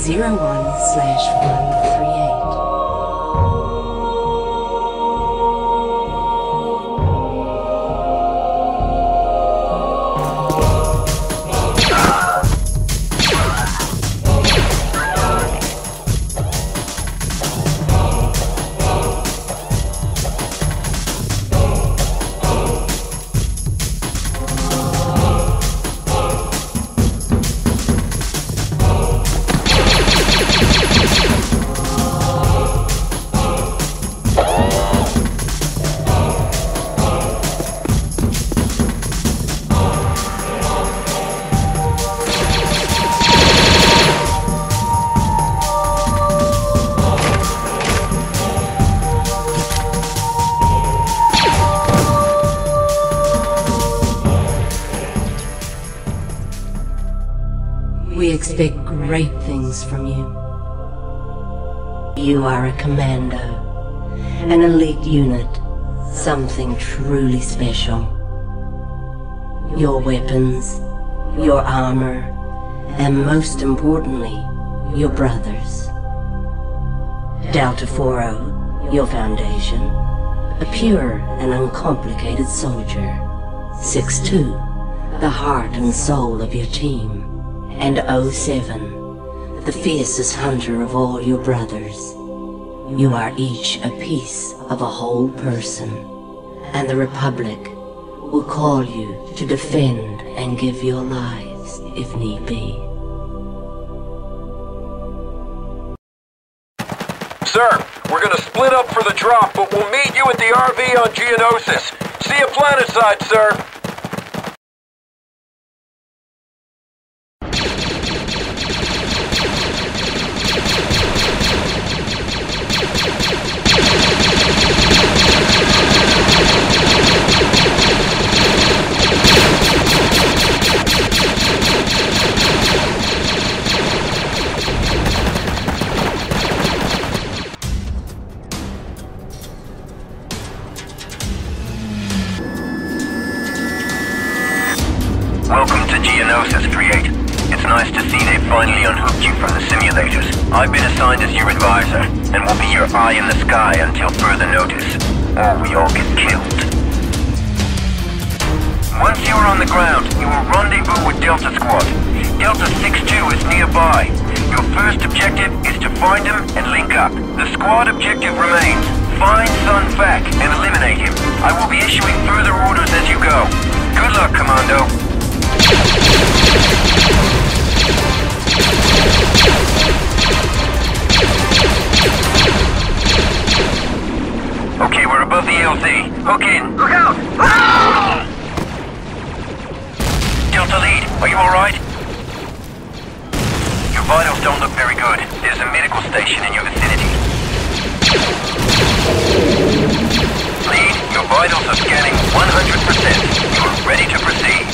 01/138. We expect great things from you. You are a commando, an elite unit, something truly special. Your weapons, your armor, and most importantly, your brothers. Delta 4-0, your foundation, a pure and uncomplicated soldier. 6-2, the heart and soul of your team. And 07, the fiercest hunter of all your brothers. You are each a piece of a whole person, and the Republic will call you to defend and give your lives if need be. Sir, we're gonna split up for the drop, but we'll meet you at the RV on Geonosis. See you planetside, sir. Welcome to Geonosis, 3-8. It's nice to see they've finally unhooked you from the simulators. I've been assigned as your advisor, and will be your eye in the sky until further notice, or we all get killed. Once you are on the ground, you will rendezvous with Delta Squad. Delta 6-2 is nearby. Your first objective is to find him and link up. The squad objective remains: find Sun Fac and eliminate him. I will be issuing further orders as you go. Good luck, Commando. Okay, we're above the LZ. Hook in. Look out! Ah! Delta Lead, are you alright? Your vitals don't look very good. There's a medical station in your vicinity. Lead, your vitals are scanning 100%. You are ready to proceed.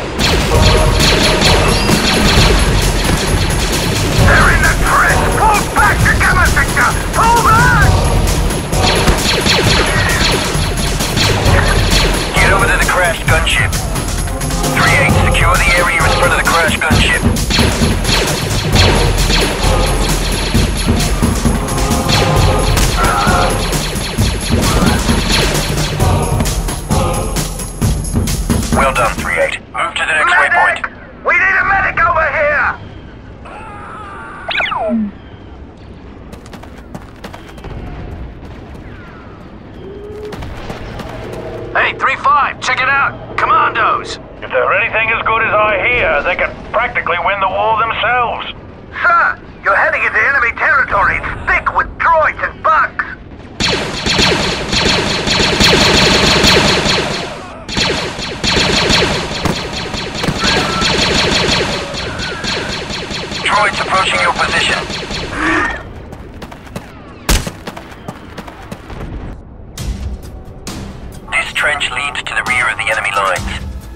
They're in the trench! Pull back to Gamma Sector! Pull back! Get over to the crashed gunship. 3-8, secure the area in front of the crashed gunship. Well done, 3-8. Move to the next waypoint. We need a medic over here! Hey, 3-5, check it out! Commandos! If they're anything as good as I hear, they can practically win the war themselves. Sir, you're heading into enemy territory. It's thick with droids and bugs. Droids approaching your position. This trench leads to the rear of the enemy lines.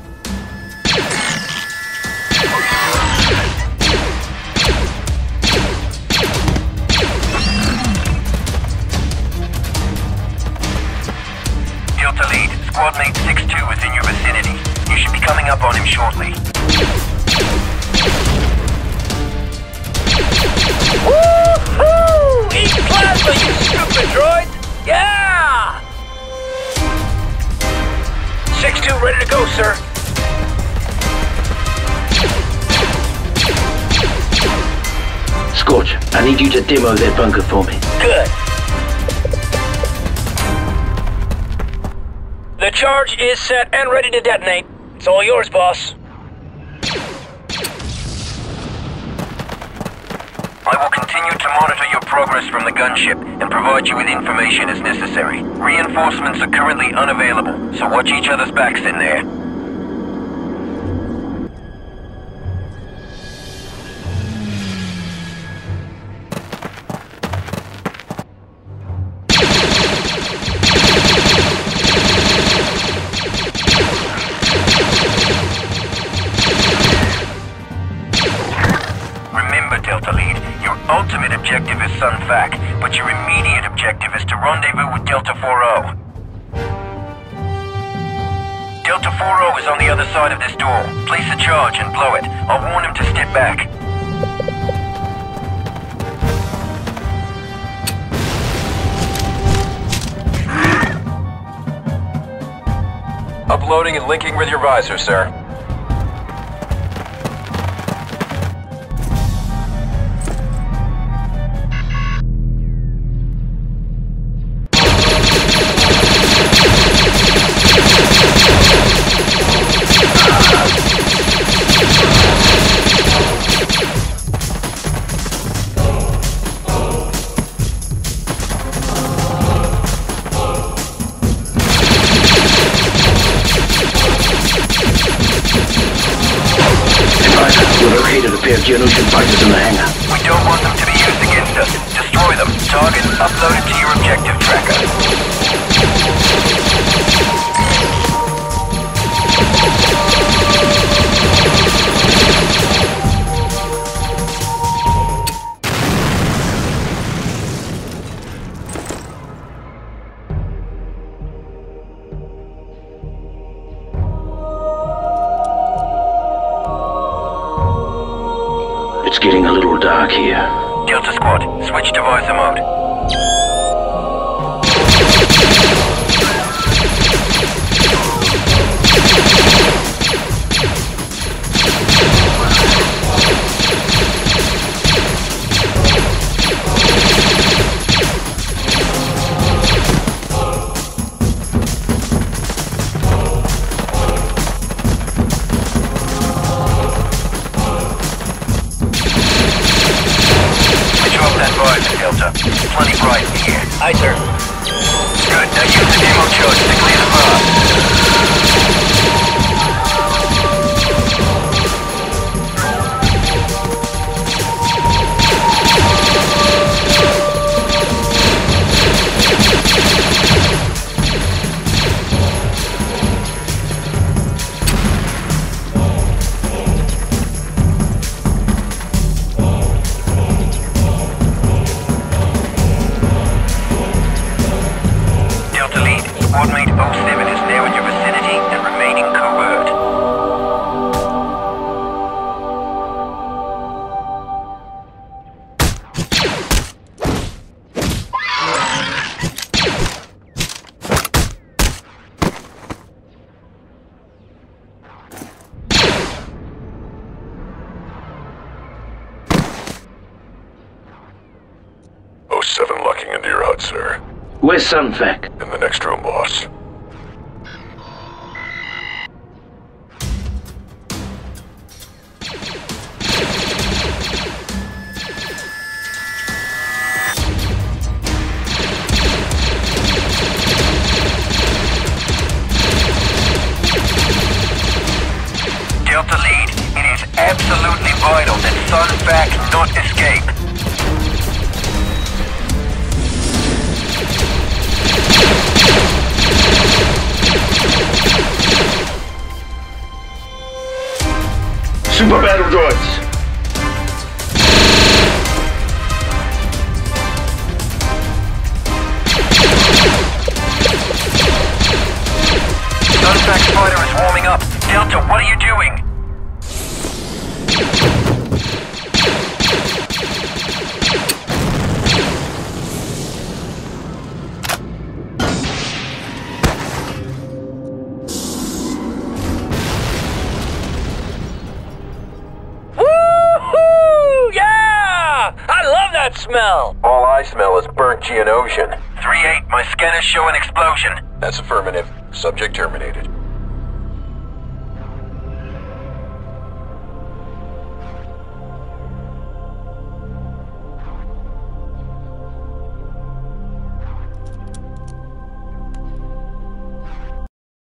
Delta Lead, squad mate 6-2 is in your vicinity. You should be coming up on him shortly. Woo-hoo! Eat plasma, you stupid droid! Yeah! 6-2 ready to go, sir. Scorch, I need you to demo that bunker for me. Good. The charge is set and ready to detonate. It's all yours, boss. I will continue to monitor your progress from the gunship and provide you with information as necessary. Reinforcements are currently unavailable, so watch each other's backs in there. Delta Lead, your ultimate objective is Sun Fac, but your immediate objective is to rendezvous with Delta 4-0. Delta 4-0 is on the other side of this door. Place a charge and blow it. I'll warn him to step back. Uploading and linking with your visor, sir. Located a pair of Geonosian fighters in the hangar. We don't want them to be used against us. Destroy them. Target uploaded to your objective tracker. It's getting a little dark here. Delta Squad, switch to visor mode. Delta. Plenty bright in here. Aye, sir. Good. Now use the demo charge to clear the Squadmate 07 is now in your vicinity and remaining covert. Locking into your HUD, sir. Where's Sun Fac? In the next room, boss. Delta Lead, it is absolutely vital that Sun Fac not escape. Super battle droids! Sun Fac fighter is warming up. Delta, what are you doing? smell? All I smell is burnt Geonosian. 3-8, my scanners show an explosion. That's affirmative. Subject terminated.